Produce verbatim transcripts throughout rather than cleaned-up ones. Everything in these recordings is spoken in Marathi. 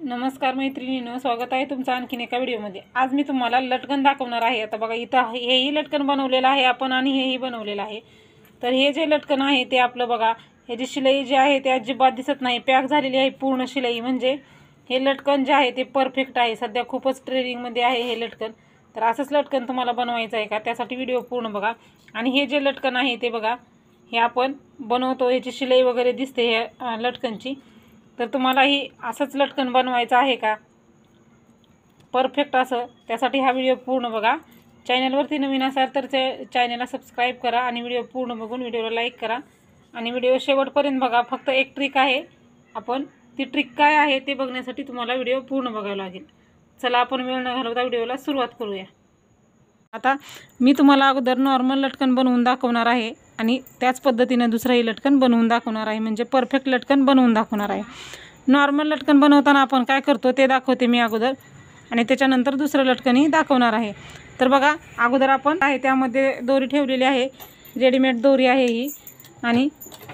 नमस्कार मैत्रिणींनो, स्वागत आहे तुमचं आणखीन एका व्हिडिओमध्ये। आज मी तुम्हाला लटकन दाखवणार आहे। आता बघा इथं हेही लटकन बनवलेलं आहे आपण आणि हेही बनवलेलं आहे। तर हे जे लटकन आहे ते आपलं बघा, ह्याची शिलाई जी आहे ते अजिबात दिसत नाही, पॅक झालेली आहे पूर्ण शिलाई। म्हणजे हे लटकन जे आहे ते परफेक्ट आहे। सध्या खूपच ट्रेंडिंगमध्ये आहे हे लटकन। तर असंच लटकन तुम्हाला बनवायचं आहे का, त्यासाठी व्हिडिओ पूर्ण बघा। आणि हे जे लटकन आहे ते बघा, हे आपण बनवतो, ह्याची शिलाई वगैरे दिसते ह्या लटकनची। तर तुम्हालाही असंच लटकन बनवायचं आहे का परफेक्ट असं, त्यासाठी हा व्हिडिओ पूर्ण बघा। चॅनलवरती नवीन असाल तर चॅनलला सबस्क्राईब करा आणि व्हिडिओ पूर्ण बघून व्हिडिओला लाईक करा आणि व्हिडिओ शेवटपर्यंत बघा। फक्त एक ट्रिक आहे, आपण ती ट्रिक काय आहे ते बघण्यासाठी तुम्हाला व्हिडिओ पूर्ण बघावा लागेल। चला आपण वेळ न घालवता व्हिडिओला सुरुवात करूया। आता मी तुम्हाला अगोदर नॉर्मल लटकन बनवून दाखवणार आहे आणि त्याच पद्धतीने दुसरंही लटकन बनवून दाखवणार आहे, म्हणजे परफेक्ट लटकन बनवून दाखवणार आहे। नॉर्मल लटकन बनवताना आपण काय करतो ते दाखवते मी अगोदर, आणि त्याच्यानंतर दुसरं लटकनही दाखवणार आहे। तर बघा, अगोदर आपण आहे त्यामध्ये दोरी ठेवलेली आहे, रेडीमेड दोरी आहे ही, आणि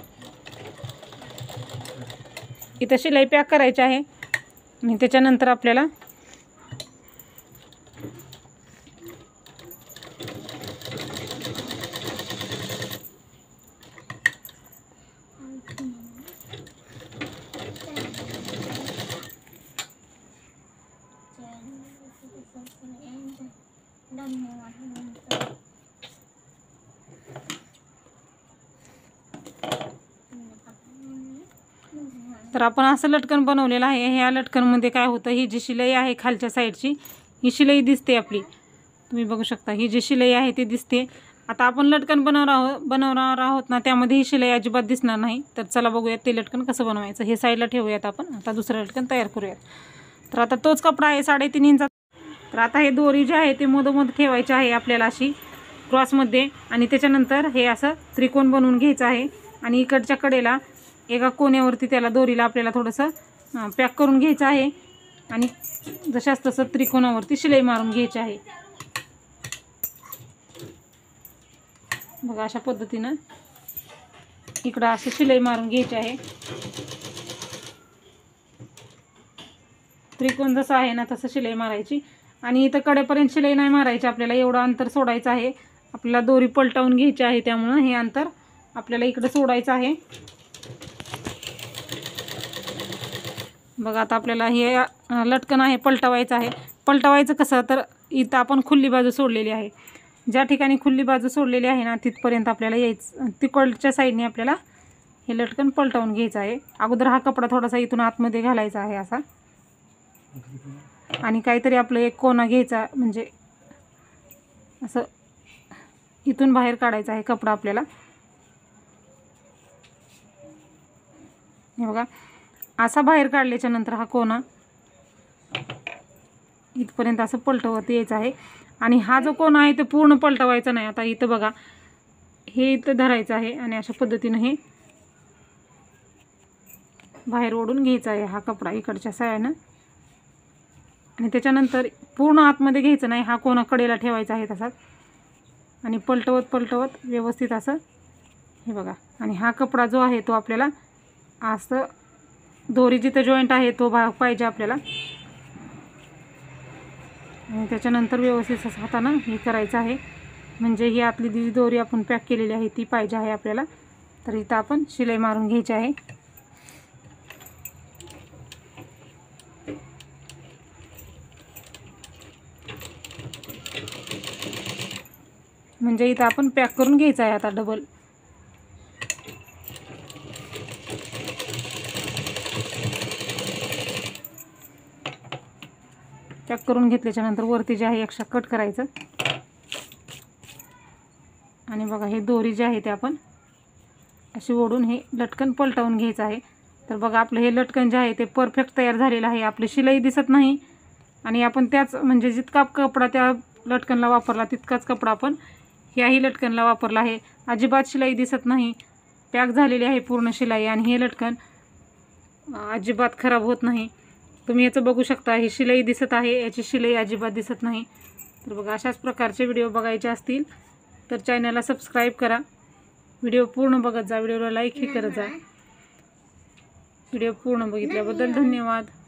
इथं शिलाई पॅक करायची आहे। आणि त्याच्यानंतर आपल्याला तर आपण असं लटकन बनवलेलं आहे। ह्या लटकनमध्ये काय होतं, ही जी शिलाई आहे खालच्या साईडची, ही शिलाई दिसते आपली, तुम्ही बघू शकता, ही जी शिलाई आहे ती दिसते। आता आपण लटकन बनवणार आहोत बनवणार आहोत ना, त्यामध्ये ही शिलाई अजिबात दिसणार नाही। तर चला बघूयात ते लटकन कसं बनवायचं। हे साईडला ठेवूयात आपण, आता दुसरं लटकन तयार करूयात। तर आता तोच कपडा आहे साडेतीन इंचा। तर आता हे दोरी जी आहे ते मधोमध ठेवायची आहे आपल्याला अशी क्रॉसमध्ये, आणि त्याच्यानंतर हे असं त्रिकोण बनवून घ्यायचं आहे। आणि इकडच्या कडेला एका कोण्यावरती त्याला दोरीला आपल्याला थोडंसं पॅक करून घ्यायचं आहे, आणि जशास तसं त्रिकोणावरती शिलाई मारून घ्यायची आहे। बघा, अशा पद्धतीनं इकडं असं शिलाई मारून घ्यायची आहे। त्रिकोण जसं आहे ना तसं शिलाई मारायची, आणि इथं कडेपर्यंत शिलाई नाही मारायची आपल्याला, एवढं अंतर सोडायचं आहे। आपल्याला दोरी पलटवून घ्यायची आहे, त्यामुळं हे अंतर आपल्याला इकडं सोडायचं आहे। बघा, आता आपल्याला हे लटकन आहे पलटवायचं आहे। पलटवायचं कसं, तर इथं आपण खुली बाजू सोडलेली आहे, ज्या ठिकाणी खुली बाजू सोडलेली आहे ना तिथपर्यंत आपल्याला यायचं, तिकडच्या साईडने आपल्याला हे लटकन पलटवून घ्यायचं आहे। अगोदर हा कपडा थोडासा इथून आतमध्ये घालायचा आहे असा, आणि काहीतरी आपलं एक कोना घ्यायचा, म्हणजे असं इथून बाहेर काढायचा आहे कपडा आपल्याला। हे बघा, असा बाहेर काढल्याच्या नंतर हा कोना इथपर्यंत असं पलटवत यायचं आहे। आणि हा जो कोना आहे ते पूर्ण पलटवायचा नाही। आता इथं बघा, हे इथं धरायचं आहे आणि अशा पद्धतीनं हे बाहेर ओढून घ्यायचा आहे हा कपडा इकडच्या साईडनं, आणि त्याच्यानंतर पूर्ण आतमध्ये घ्यायचं नाही, हा कोना कडेला ठेवायचा आहे तसाच, आणि पलटवत पलटवत व्यवस्थित असं, हे बघा। आणि हा कपडा जो आहे तो आपल्याला असं दोरी जिथं जॉईंट आहे तो भाग पाहिजे आपल्याला, आणि त्याच्यानंतर व्यवस्थित असं हातानं हे करायचं आहे, म्हणजे ही आतली जी दोरी आपण पॅक केलेली आहे ती पाहिजे आहे आपल्याला। तर इथं आपण शिलाई मारून घ्यायची आहे। म्हणजे इथं आपण पॅक करून घ्यायचं आहे आता डबल। पॅक करून घेतल्याच्या नंतर वरती जे आहे एक्स्ट्रा कट करायचं, आणि बघा हे दोरी जी आहे ते आपण अशी ओढून हे लटकन पलटवून घ्यायचं आहे। तर बघा, आपलं हे लटकन जे आहे ते परफेक्ट तयार झालेलं आहे। आपली शिलाई दिसत नाही, आणि आपण त्याच म्हणजे जितका कपडा त्या लटकनला वापरला तितकाच कपडा आपण ह्याही लटकनला वापरला आहे। अजिबात शिलाई दिसत नाही, पॅक झालेली आहे पूर्ण शिलाई, आणि हे लटकन अजिबात खराब होत नाही। तुम्ही याचं बघू शकता, ही शिलाई दिसत आहे, याची शिलाई अजिबात दिसत नाही। तर बघा, अशाच प्रकारचे व्हिडिओ बघायचे असतील तर चॅनलला सबस्क्राईब करा, व्हिडिओ पूर्ण बघत जा, व्हिडिओला लाईक ही करत जा। व्हिडिओ पूर्ण बघितल्याबद्दल धन्यवाद।